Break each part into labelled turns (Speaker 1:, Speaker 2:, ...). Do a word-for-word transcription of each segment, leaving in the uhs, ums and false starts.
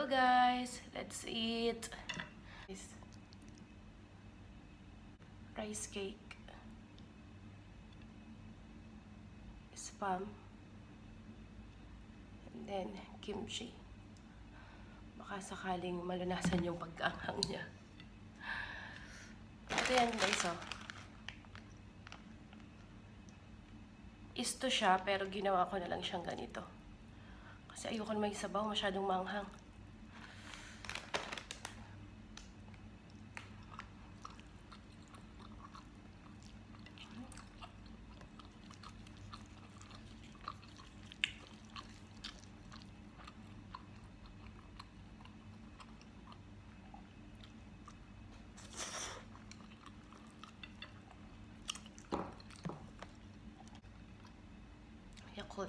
Speaker 1: Hello guys, let's eat rice cake, spam, and then kimchi. Baka sakaling malunasan yung pag-anghang niya. Ito yan guys, oh. Isto siya, pero ginawa ko na lang siyang ganito. Kasi ayoko na may sabaw, masyadong manghang. Yakult.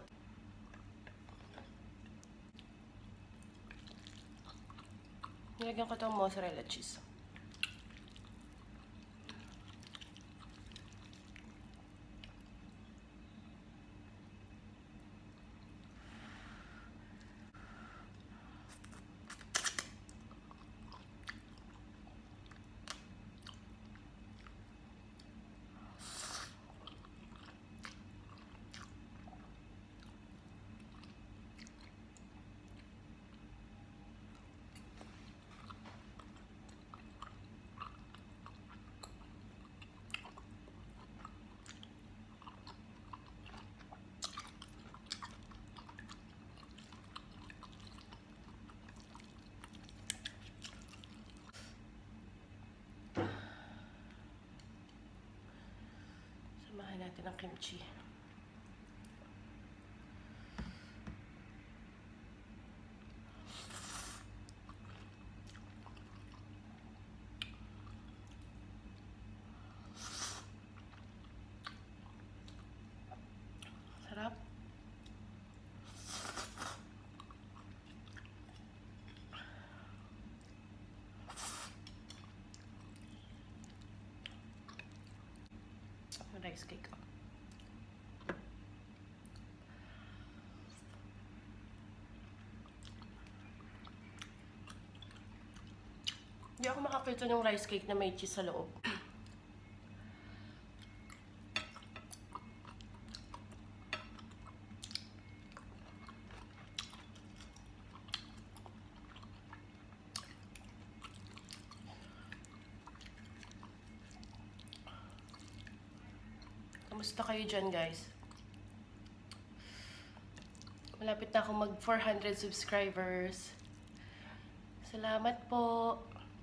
Speaker 1: Nilagyan ko itong mozzarella cheese. Samahan natin ang kimchi. Sarap. Rice cake. Hindi ako makakita ng rice cake na may cheese sa loob. Kamusta kayo dyan, guys? Malapit na akong mag four hundred subscribers. Salamat po!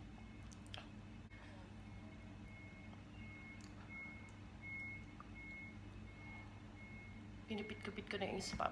Speaker 1: Pinipit-kupit ko na yung spam.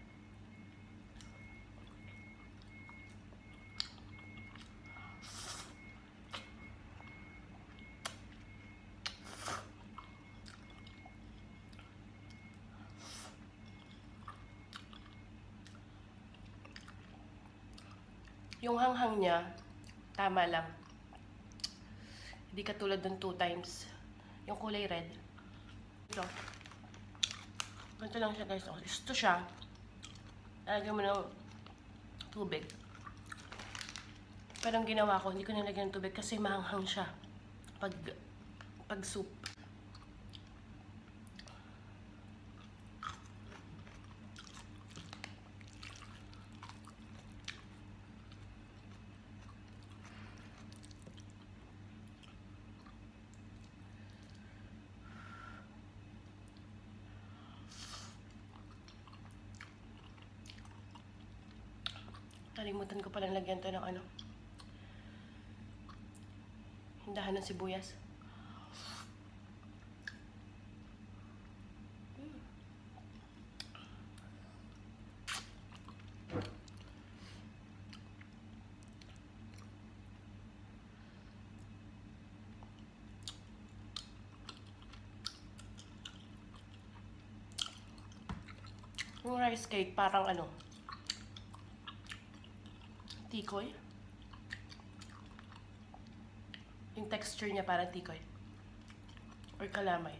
Speaker 1: Yung hanghang niya, tama lang. Hindi katulad ng two times. Yung kulay red. Ito. Ganito lang siya guys. Ito siya. Lagyan mo ng tubig. Pero ang ginawa ko, hindi ko nilagyan ng tubig kasi mahanghang siya. Pag, pag soup. Kalimutan ko palang lagyan to ng ano. Hindahan ng sibuyas. Mm. Yung rice cake parang ano, tikoy. Yung texture niya parang tikoy. Or kalamay.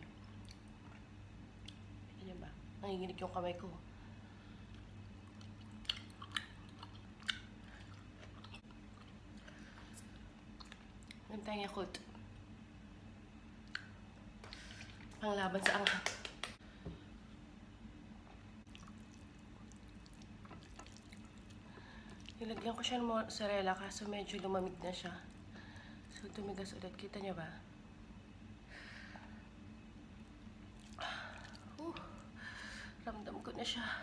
Speaker 1: Kita niyo ba? Nanginginig yung kamay ko. Meron tayong Yakult. Panglaban sa anghang. Nilagyan ko siya ng mozzarella kaso medyo lumamig na siya. So, tumigas ulit. Kita niyo ba? Uh, ramdam ko na siya.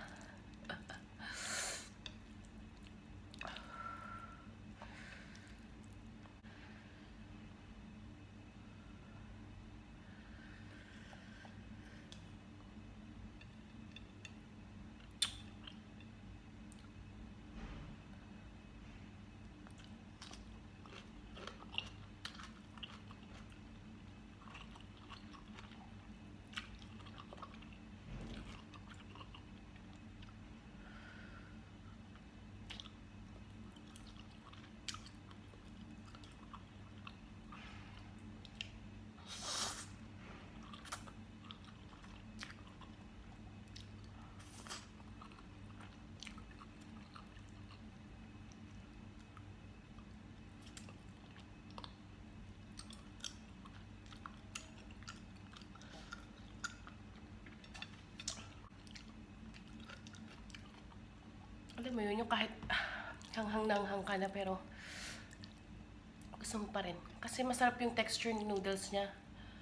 Speaker 1: Alam mo yun, yung kahit hanghang na hanghang ka na pero gusto mo pa rin. Kasi masarap yung texture ng noodles niya.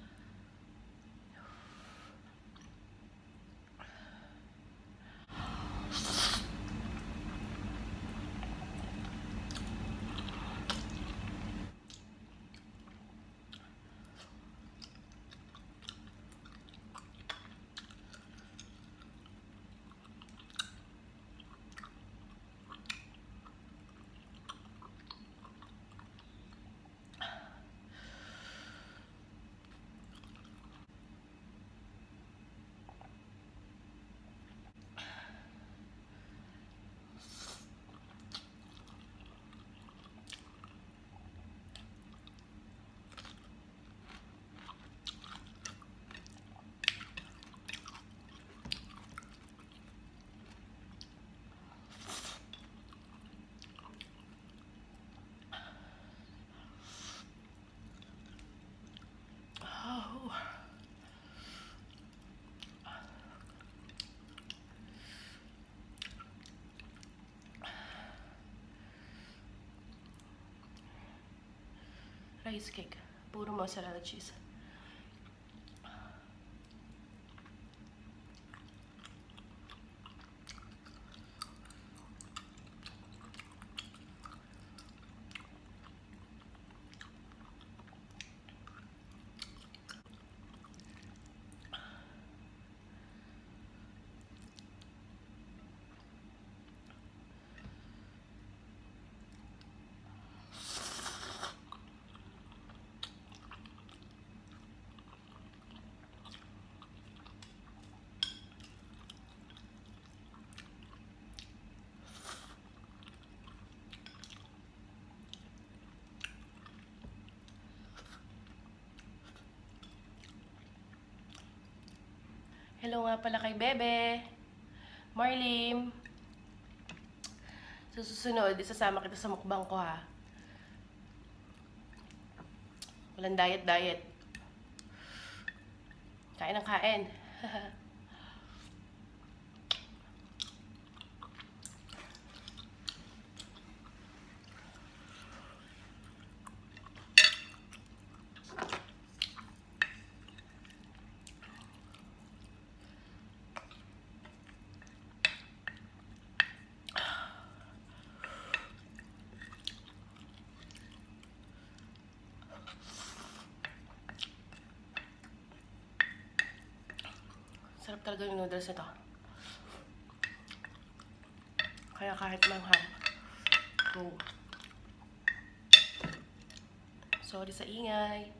Speaker 1: Rice cake. Puro mozzarella cheese. Hello nga pala kay Bebe. Marlim. Sa susunod, isasama kita sa mukbang ko ha. Walang diet-diet. Kain ng kain. Sarap talaga yung noodles nito. Kaya kahit manghang. Go. Sorry sa ingay.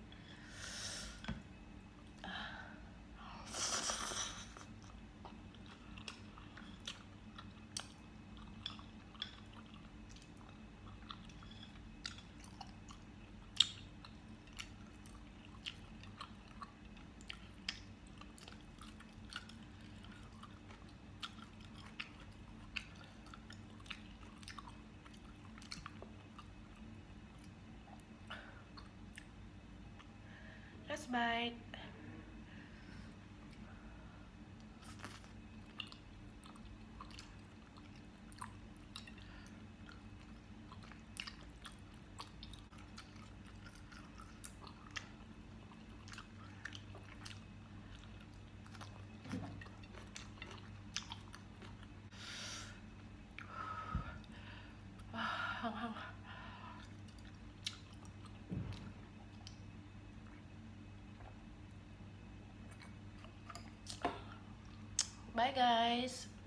Speaker 1: Last bite. Ah, hanghang. Bye guys!